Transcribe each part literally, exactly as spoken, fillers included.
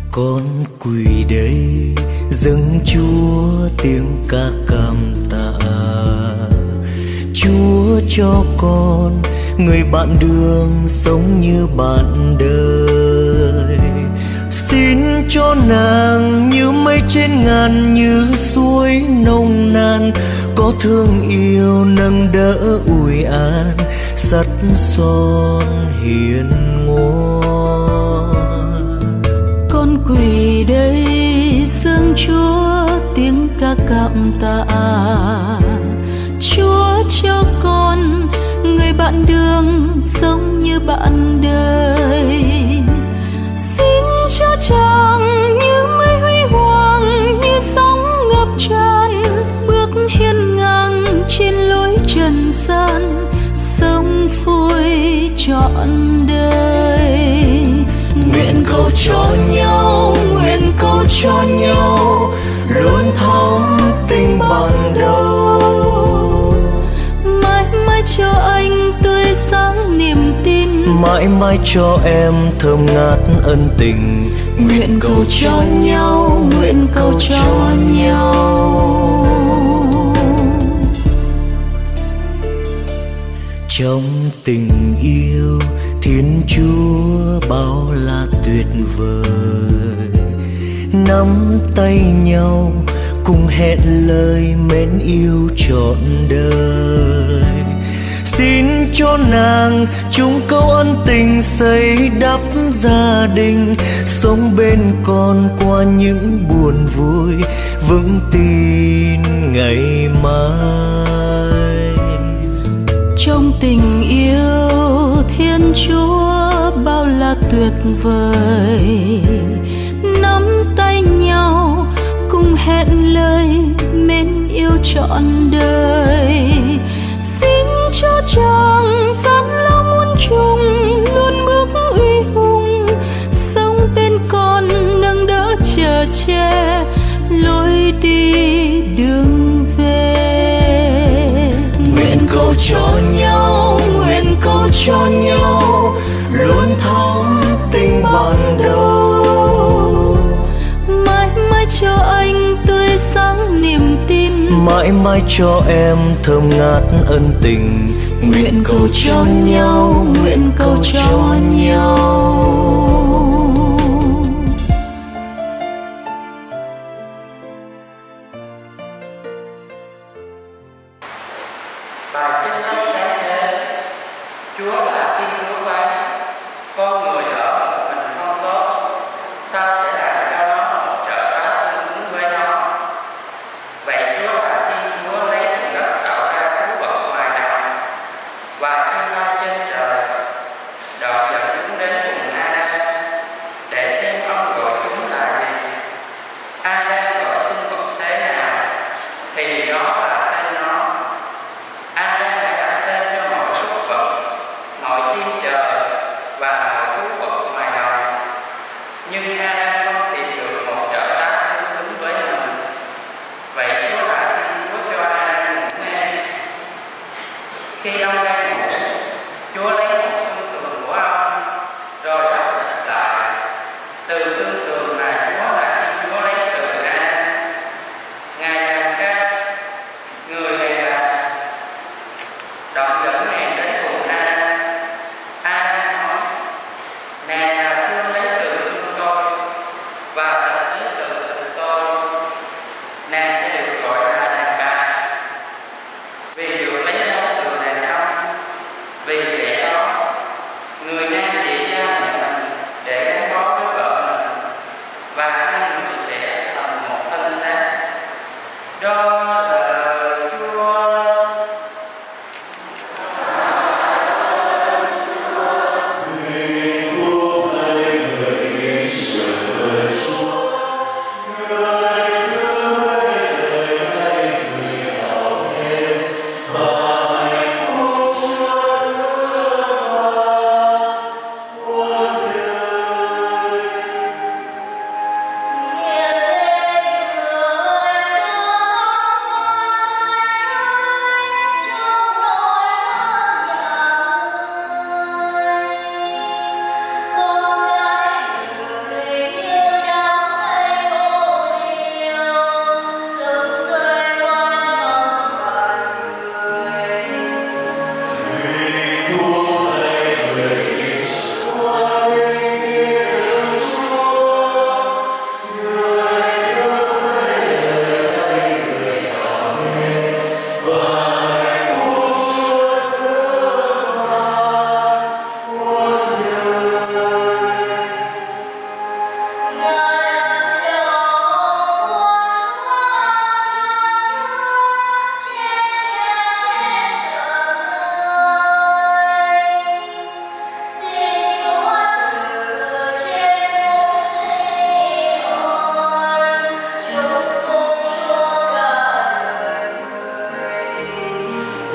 Con quỳ đây dâng Chúa tiếng ca cảm tạ. Chúa cho con người bạn đường sống như bạn đời. Xin cho nàng như mây trên ngàn, như suối nồng nàn, có thương yêu nâng đỡ ủi an, sắt son hiền ngoan. Con quỳ đây dâng Chúa tiếng ca cảm tạ. Chúa cho con người bạn đường sống như bạn đời. Xin cho chàng như mây huy hoàng, như sóng ngập tràn, bước hiên ngang trên lối trần gian, sống vui trọn đời. Nguyện cầu cho nhau, nguyện cầu cho nhau, luôn thắm tình ban đầu. Mãi mãi cho anh tươi sáng niềm tin, mãi mãi cho em thơm ngát ân tình. Nguyện cầu cho nhau, nguyện cầu cho nhau. Trong tình yêu Thiên Chúa bao la tuyệt vời, nắm tay nhau cùng hẹn lời mến yêu trọn đời. Xin cho nàng chung câu ân tình xây đắp gia đình, sống bên con qua những buồn vui, vững tin ngày mai. Trong tình yêu Thiên Chúa bao la tuyệt vời, nắm tay nhau cùng hẹn lời mến yêu trọn đời. Xin cho chàng gian lao muôn trùng, luôn bước uy hùng, sống bên con nâng đỡ chở che lối đi đường về. Nguyện cầu cho nhau, nguyện cầu cho nhau, luôn thắm tình ban đầu. Mãi mãi cho anh tươi sáng niềm tin, mãi mãi cho em thơm ngát ân tình. Nguyện cầu cho nhau, nguyện cầu cho nhau. Bài kết sách sáng thế. Chúa là Thiên Chúa phán, con người ở một mình không tốt, ta sẽ làm cho nó một trợ tá tương xứng với nó. Vậy Chúa là Thiên Chúa lấy từ đất tạo ra thú vật ngoài đồng và chim bay trên trời, đợi dẫn chúng đến cùng Adam để xem ông gọi chúng là gì. Adam gọi sinh vật thế nào thì đó là tên nó. Adam đã đặt tên cho mọi súc vật, mọi chim trời và mọi thú vật ngoài đồng. Nhưng Adam không tìm được một trợ tá tương xứng với mình. Vậy Chúa là Thiên Chúa cho Adam ngủ nghe. Khi ông đang ngủ, Chúa lấy một xương sườn của ông, rồi đắp thịt lại. Từ xương sườn mà Chúa là Thiên Chúa lấy từ Adam. Ngài làm ca, người này là đoạn dẫn nàng đến cùng Adam. Adam nói, nàng là xương lấy từ xương tôi và thịt lấy từ thịt tôi, nàng sẽ được gọi là đàn bà, vì được lấy máu từ đàn ông.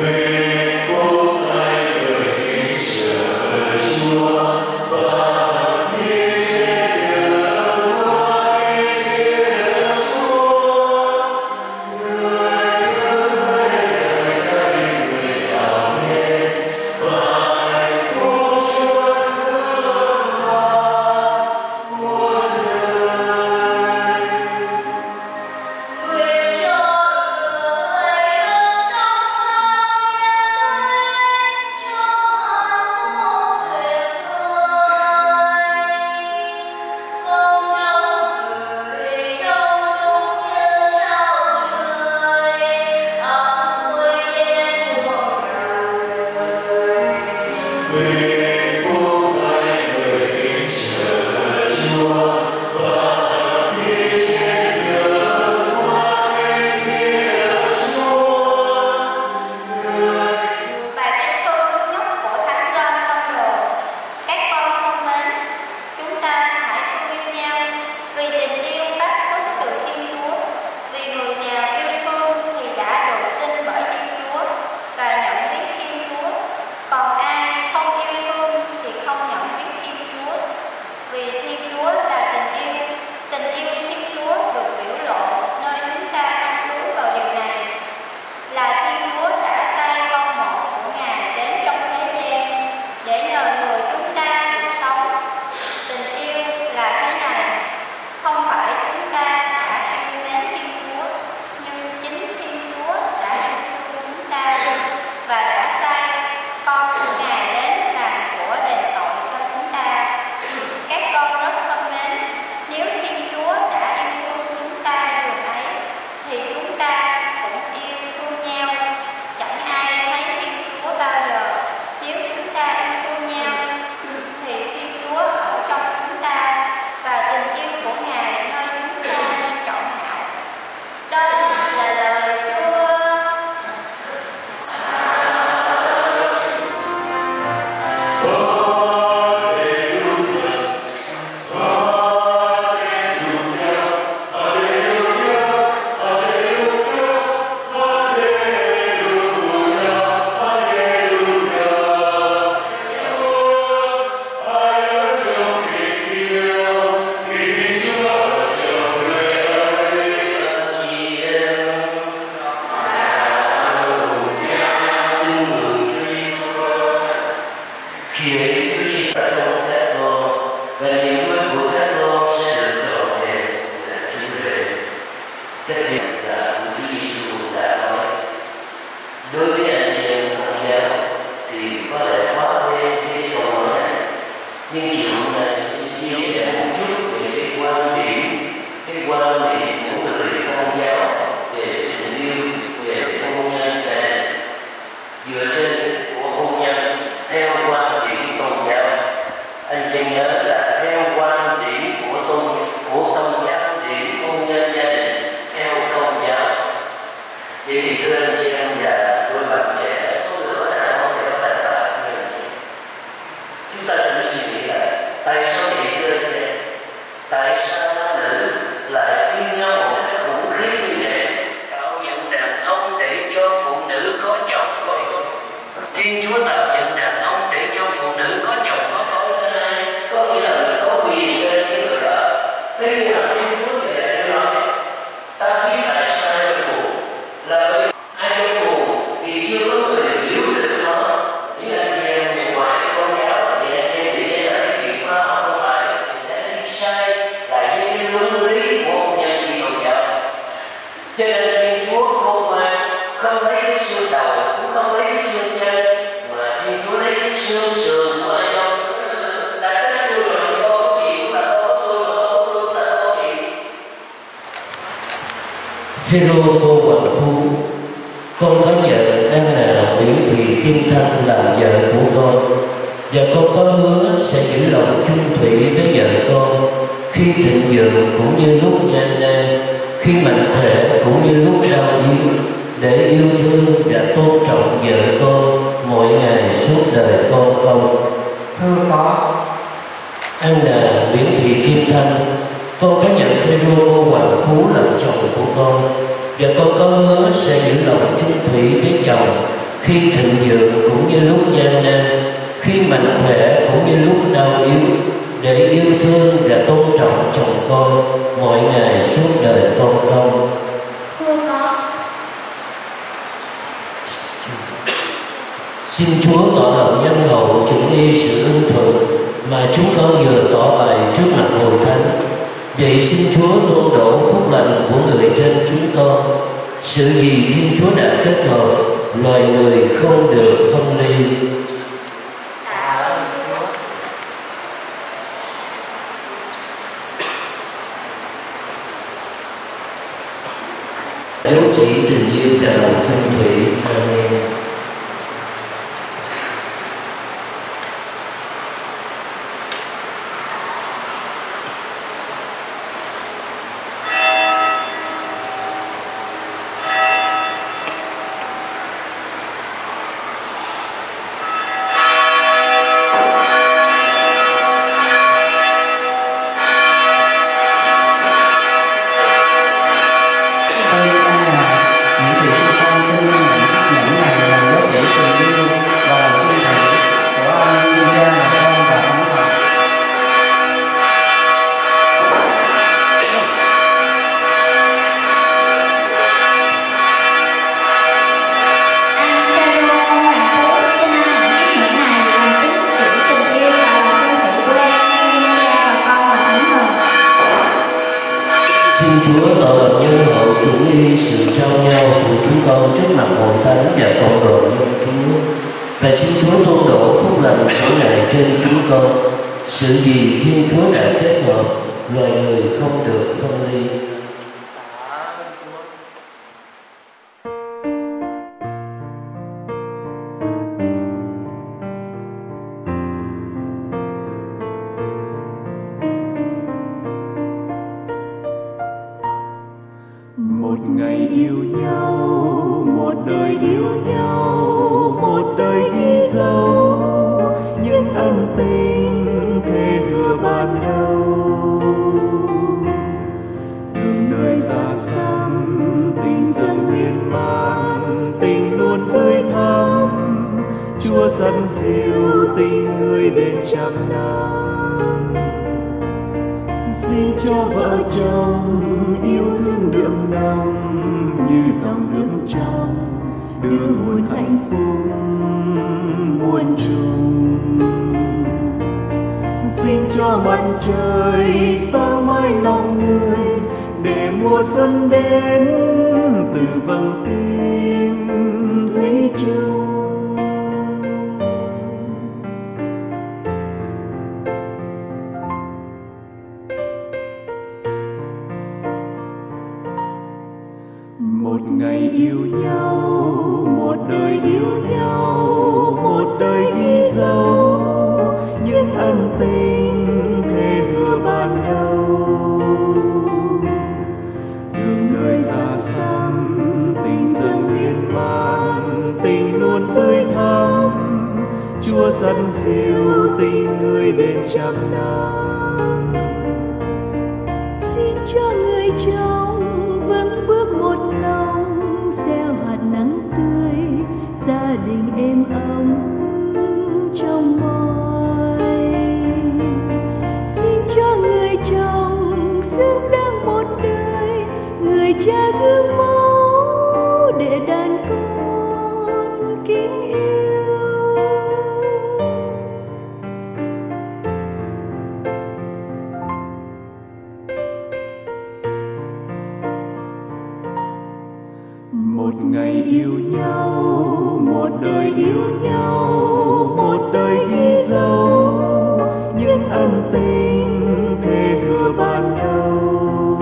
Phêrô Tô Hoành Phú, con có vợ đang là Nguyễn Thị Kim Thanh làm vợ của con, và con có hứa sẽ giữ lòng chung thủy với vợ con khi thịnh vượng cũng như lúc gian nan, khi mạnh khỏe cũng như lúc đau yếu, để yêu thương và tôn trọng vợ con mỗi ngày suốt đời con không? Thưa có. An là Nguyễn Thị Kim Thanh, con có nhận Phêrô Tô Hoành Phú làm chồng của con, và con có hứa sẽ giữ lòng chung thủy với chồng khi thịnh vượng cũng như lúc gian nan, khi mạnh khỏe cũng như lúc đau yếu, để yêu thương và tôn trọng chồng con mọi ngày suốt đời con con. Thưa con. Xin Chúa tỏ lòng nhân hậu chuẩn y sự ưng thuận mà chúng con vừa tỏ bày trước mặt hội thánh. Vậy xin Chúa tôn đổ phúc lành của người trên chúng con. Sự gì Thiên Chúa đã kết hợp, loài người không được phân ly. Dấu chỉ tình yêu và lòng trung thủy. Amen. Xin Chúa tỏ lòng nhân hậu chủ y sự trao nhau của chúng con trước mặt hội thánh và cộng đoàn nhân Chúa. Và xin Chúa tôn đổ phúc lành của Ngài trên chúng con. Sự gì Thiên Chúa đã kết hợp, loài người không được phân ly. Một ngày yêu nhau, một đời yêu nhau, một đời ghi dấu những ân tình thề hứa ban đầu. Đường đời xa xăm, tình dần miên man, tình luôn tươi thắm. Chúa dẫn dìu tình người đến trăm năm. Xin cho vợ chồng yêu thương đượm nồng như dòng nước trong, đưa nguồn hạnh phúc muôn trùng. Xin cho mặt trời sáng mãi lòng người, để mùa xuân đến từ vầng tim thủy chung. Một ngày yêu nhau, một đời yêu nhau, một đời ghi dấu những ân tình thề hứa ban đầu. Đường đời xa xăm, tình dần miên man, tình luôn tươi thắm. Chúa dẫn dìu tình người đến trăm năm. Xin cho người chồng vững bước một lòng, gieo hạt nắng tươi, gia đình êm ấm trong môi. Xin cho người chồng xứng đáng một đời, người cha gương mẫu để đàn con kính yêu. Một ngày yêu nhau, một đời yêu nhau, một đời ghi dấu những ân tình thề hứa ban đầu.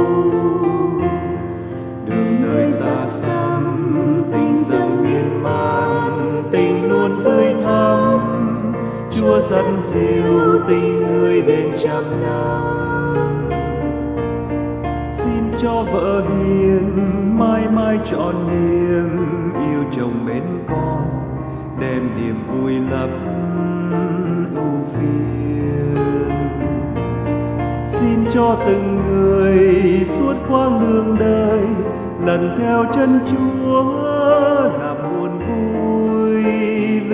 Đường đời xa xăm, tình dần miên man, tình luôn tươi thắm. Chúa dẫn dìu tình người đến trăm năm. Xin cho vợ hiền mãi mãi trọn niềm, yêu chồng bên con đem niềm vui lấp ưu phiền. Xin cho từng người suốt quãng đường đời lần theo chân Chúa làm buồn vui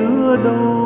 lứa đôi.